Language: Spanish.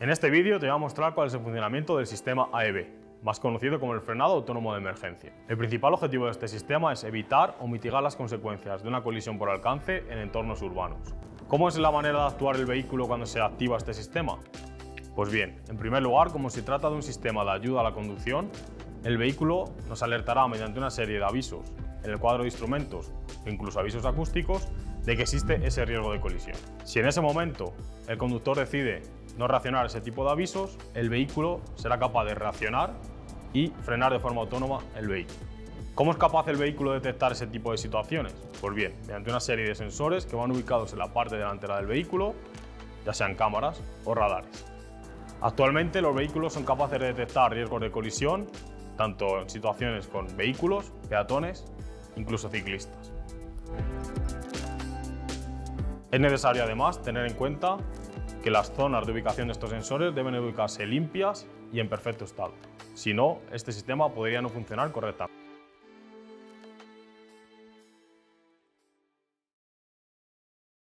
En este vídeo te voy a mostrar cuál es el funcionamiento del sistema AEB, más conocido como el frenado autónomo de emergencia. El principal objetivo de este sistema es evitar o mitigar las consecuencias de una colisión por alcance en entornos urbanos. ¿Cómo es la manera de actuar el vehículo cuando se activa este sistema? Pues bien, en primer lugar, como se trata de un sistema de ayuda a la conducción, el vehículo nos alertará mediante una serie de avisos en el cuadro de instrumentos e incluso avisos acústicos de que existe ese riesgo de colisión. Si en ese momento el conductor decide no reaccionar a ese tipo de avisos, el vehículo será capaz de reaccionar y frenar de forma autónoma el vehículo. ¿Cómo es capaz el vehículo de detectar ese tipo de situaciones? Pues bien, mediante una serie de sensores que van ubicados en la parte delantera del vehículo, ya sean cámaras o radares. Actualmente los vehículos son capaces de detectar riesgos de colisión, tanto en situaciones con vehículos, peatones, incluso ciclistas. Es necesario además tener en cuenta que las zonas de ubicación de estos sensores deben ubicarse limpias y en perfecto estado. Si no, este sistema podría no funcionar correctamente.